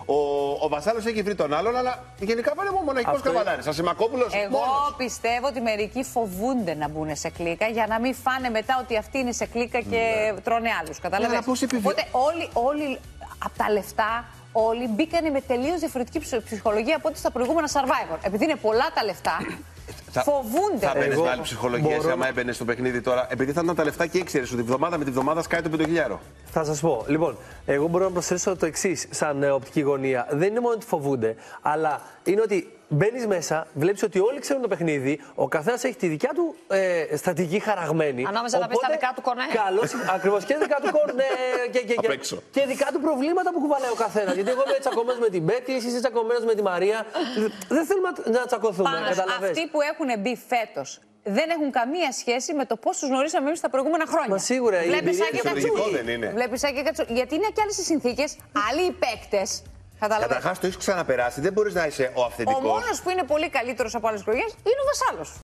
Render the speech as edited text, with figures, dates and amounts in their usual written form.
Ο Βασάλος έχει βρει τον άλλον, αλλά γενικά πάνε μοναχικός καβαλάρης. Ασημακόπουλος. Εγώ πιστεύω ότι μερικοί φοβούνται να μπουν σε κλίκα για να μην φάνε μετά ότι αυτοί είναι σε κλίκα και τρώνε άλλους. Καταλαβαίνετε. Οπότε όλοι από τα λεφτά. Όλοι μπήκανε με τελείως διαφορετική ψυχολογία από ό,τι στα προηγούμενα Survivor. Επειδή είναι πολλά τα λεφτά, φοβούνται. Θα μπαίνεις με άλλη ψυχολογία άμα έμπαινες στο παιχνίδι τώρα, επειδή θα ήταν τα λεφτά και ήξερες ότι βδομάδα με τη βδομάδα σκάει το 5.000. Θα σας πω. Λοιπόν, εγώ μπορώ να προσθέσω το εξής σαν οπτική γωνία. Δεν είναι μόνο ότι φοβούνται, αλλά είναι ότι μπαίνεις μέσα, βλέπεις ότι όλοι ξέρουν το παιχνίδι, ο καθένας έχει τη δικιά του στρατηγική χαραγμένη. Ανάμεσα τα δικά του κορνέ. Ακριβώς, και δικά του κορνέ και δικά του προβλήματα που κουβαλάει ο καθένας. Γιατί εγώ είμαι τσακωμένος με την Μπέτη, εσείς είστε τσακωμένος με τη Μαρία. Δεν θέλουμε να τσακωθούμε. Αυτοί που έχουν μπει φέτος δεν έχουν καμία σχέση με το πώς τους γνωρίσαμε εμείς τα προηγούμενα χρόνια. Μα σίγουρα Βλέπεις σαν και Κατσούλη. Βλέπεις σαν και Κατσούλη. Γιατί είναι και άλλες οι συνθήκες, άλλοι οι παίκτες. Καταρχάς το έχεις ξαναπεράσει, δεν μπορείς να είσαι ο αυθεντικός. Ο μόνος που είναι πολύ καλύτερος από άλλες χρονιές είναι ο Βασάλος.